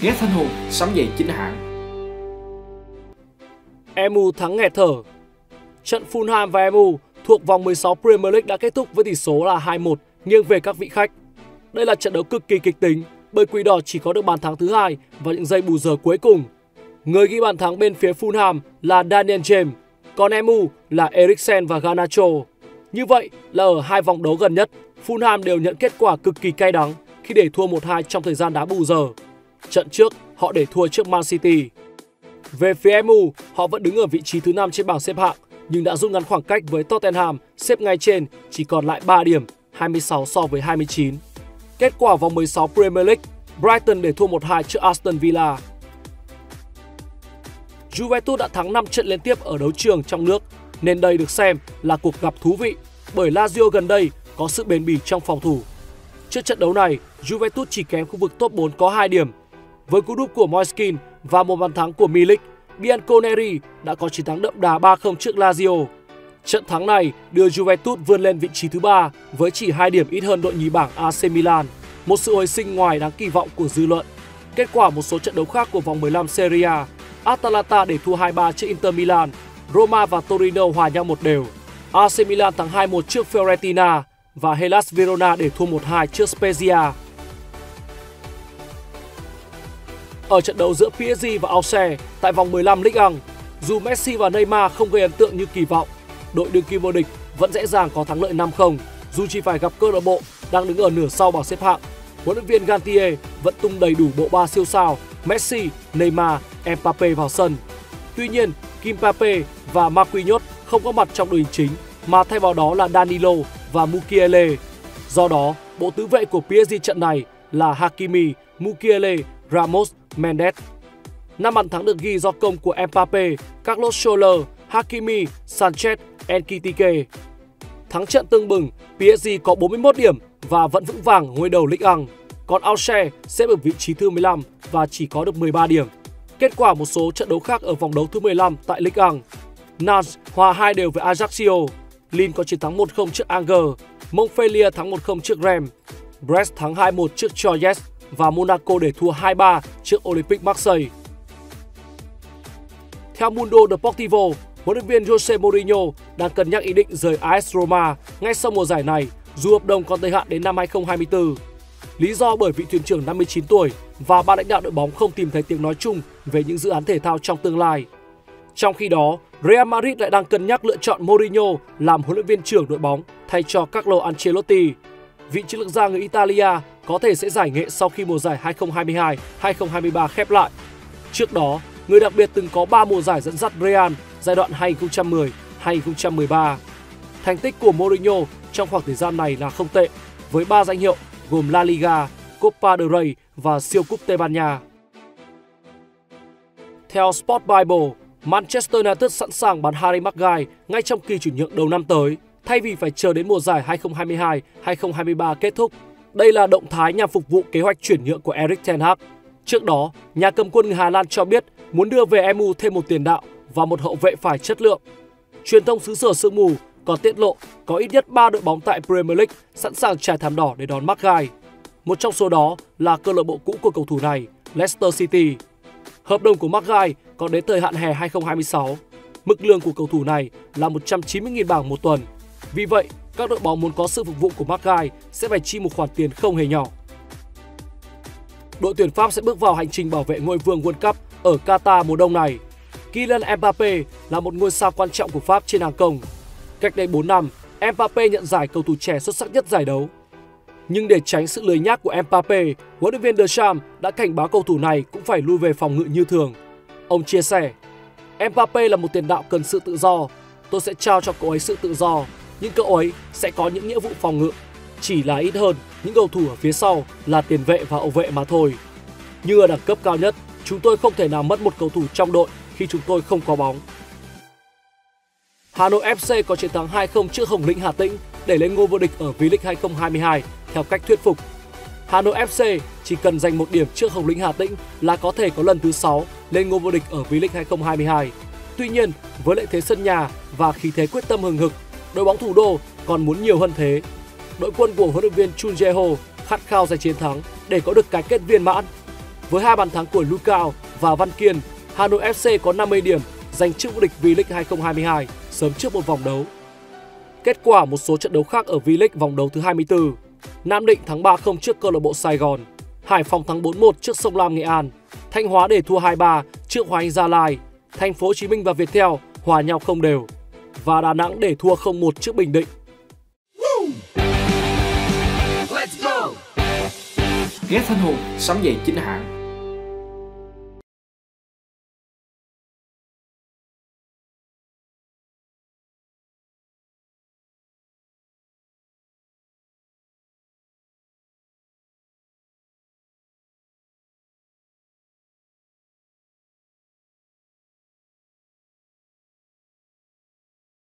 ghé Thanh Hùng sắm giày chính hãng. MU thắng nghẹt thở. Trận Fulham và MU thuộc vòng 16 Premier League đã kết thúc với tỷ số là 2-1 nghiêng về các vị khách. Đây là trận đấu cực kỳ kịch tính bởi Quỷ Đỏ chỉ có được bàn thắng thứ hai vào những giây bù giờ cuối cùng. Người ghi bàn thắng bên phía Fulham là Daniel James, còn MU là Eriksen và Garnacho. Như vậy là ở hai vòng đấu gần nhất, Fulham đều nhận kết quả cực kỳ cay đắng khi để thua 1-2 trong thời gian đá bù giờ. Trận trước, họ để thua trước Man City. Về phía MU, họ vẫn đứng ở vị trí thứ 5 trên bảng xếp hạng, nhưng đã rút ngắn khoảng cách với Tottenham xếp ngay trên, chỉ còn lại 3 điểm, 26 so với 29. Kết quả vòng 16 Premier League, Brighton để thua 1-2 trước Aston Villa. Juventus đã thắng 5 trận liên tiếp ở đấu trường trong nước, nên đây được xem là cuộc gặp thú vị, bởi Lazio gần đây có sự bền bỉ trong phòng thủ. Trước trận đấu này, Juventus chỉ kém khu vực top 4 có 2 điểm. Với cú đúp của Moiskin và một bàn thắng của Milik, Bianconeri đã có chiến thắng đậm đà 3-0 trước Lazio. Trận thắng này đưa Juventus vươn lên vị trí thứ 3 với chỉ 2 điểm ít hơn đội nhì bảng AC Milan, một sự hồi sinh ngoài đáng kỳ vọng của dư luận. Kết quả một số trận đấu khác của vòng 15 Serie A, Atalanta để thua 2-3 trước Inter Milan, Roma và Torino hòa nhau 1-1. AC Milan thắng 2-1 trước Fiorentina và Hellas Verona để thua 1-2 trước Spezia. Ở trận đấu giữa PSG và Auxerre tại vòng 15 Ligue 1, dù Messi và Neymar không gây ấn tượng như kỳ vọng, đội đương kim vô địch vẫn dễ dàng có thắng lợi 5-0 dù chỉ phải gặp câu lạc bộ đang đứng ở nửa sau bảng xếp hạng. Huấn luyện viên Galtier vẫn tung đầy đủ bộ ba siêu sao Messi, Neymar, Mbappe vào sân. Tuy nhiên, Kimpembe và Marquinhos không có mặt trong đội hình chính mà thay vào đó là Danilo và Mukiele. Do đó, bộ tứ vệ của PSG trận này là Hakimi, Mukiele, Ramos, Mendes. 5 bàn thắng được ghi do công của Mbappe, Carlos Soler, Hakimi, Sanchez, Nketiah. Thắng trận tưng bừng, PSG có 41 điểm và vẫn vững vàng ngôi đầu Ligue 1, còn Auxerre xếp ở vị trí thứ 15 và chỉ có được 13 điểm. Kết quả một số trận đấu khác ở vòng đấu thứ 15 tại Ligue 1. Nantes hòa 2 đều với Ajaccio, Lille có chiến thắng 1-0 trước Angers, Montpellier thắng 1-0 trước Reims, Brest thắng 2-1 trước Troyes và Monaco để thua 2-3 trước Olympique Marseille. Theo Mundo Deportivo, huấn luyện viên Jose Mourinho đang cân nhắc ý định rời AS Roma ngay sau mùa giải này dù hợp đồng còn thời hạn đến năm 2024. Lý do bởi vị thuyền trưởng 59 tuổi và ban lãnh đạo đội bóng không tìm thấy tiếng nói chung về những dự án thể thao trong tương lai. Trong khi đó, Real Madrid lại đang cân nhắc lựa chọn Mourinho làm huấn luyện viên trưởng đội bóng thay cho Carlo Ancelotti. Vị chiến lược gia người Italia có thể sẽ giải nghệ sau khi mùa giải 2022-2023 khép lại. Trước đó, người đặc biệt từng có 3 mùa giải dẫn dắt Real giai đoạn 2010-2013. Thành tích của Mourinho trong khoảng thời gian này là không tệ, với 3 danh hiệu gồm La Liga, Copa del Rey và siêu cúp Tây Ban Nha. Theo Sport Bible, Manchester United sẵn sàng bán Harry Maguire ngay trong kỳ chuyển nhượng đầu năm tới, thay vì phải chờ đến mùa giải 2022-2023 kết thúc. Đây là động thái nhằm phục vụ kế hoạch chuyển nhượng của Erik ten Hag. Trước đó, nhà cầm quân người Hà Lan cho biết muốn đưa về MU thêm một tiền đạo và một hậu vệ phải chất lượng. Truyền thông xứ sở sương mù còn tiết lộ có ít nhất 3 đội bóng tại Premier League sẵn sàng trải thảm đỏ để đón Maguire. Một trong số đó là câu lạc bộ cũ của cầu thủ này, Leicester City. Hợp đồng của Maguire còn đến thời hạn hè 2026. Mức lương của cầu thủ này là 190.000 bảng một tuần. Vì vậy, các đội bóng muốn có sự phục vụ của Maguire sẽ phải chi một khoản tiền không hề nhỏ. Đội tuyển Pháp sẽ bước vào hành trình bảo vệ ngôi vương World Cup ở Qatar mùa đông này. Kylian Mbappe là một ngôi sao quan trọng của Pháp trên hàng công. Cách đây 4 năm, Mbappe nhận giải cầu thủ trẻ xuất sắc nhất giải đấu. Nhưng để tránh sự lười nhác của Mbappe, huấn luyện viên Deschamps đã cảnh báo cầu thủ này cũng phải lui về phòng ngự như thường. Ông chia sẻ, Mbappe là một tiền đạo cần sự tự do. Tôi sẽ trao cho cậu ấy sự tự do, nhưng cậu ấy sẽ có những nghĩa vụ phòng ngự. Chỉ là ít hơn những cầu thủ ở phía sau là tiền vệ và hậu vệ mà thôi. Nhưng ở đẳng cấp cao nhất, chúng tôi không thể nào mất một cầu thủ trong đội khi chúng tôi không có bóng. Hà Nội FC có chiến thắng 2-0 trước Hồng Lĩnh Hà Tĩnh để lên ngôi vô địch ở V-League 2022 theo cách thuyết phục. Hà Nội FC chỉ cần giành 1 điểm trước Hồng Lĩnh Hà Tĩnh là có thể có lần thứ 6 lên ngôi vô địch ở V-League 2022. Tuy nhiên, với lợi thế sân nhà và khí thế quyết tâm hừng hực, đội bóng thủ đô còn muốn nhiều hơn thế. Đội quân của huấn luyện viên Chun Jae-ho khát khao giành chiến thắng để có được cái kết viên mãn. Với 2 bàn thắng của Lukao và Văn Kiên, Hà Nội FC có 50 điểm, giành chức vô địch V-League 2022 sớm trước một vòng đấu. Kết quả một số trận đấu khác ở V-League vòng đấu thứ 24. Nam Định thắng 3-0 trước câu lạc bộ Sài Gòn, Hải Phòng thắng 4-1 trước Sông Lam Nghệ An, Thanh Hóa để thua 2-3 trước Hoàng Anh Gia Lai, Thành phố Hồ Chí Minh và Viettel hòa nhau không đều và Đà Nẵng để thua 0-1 trước Bình Định. Ghé Thanh Hùng sắm giày chính hãng.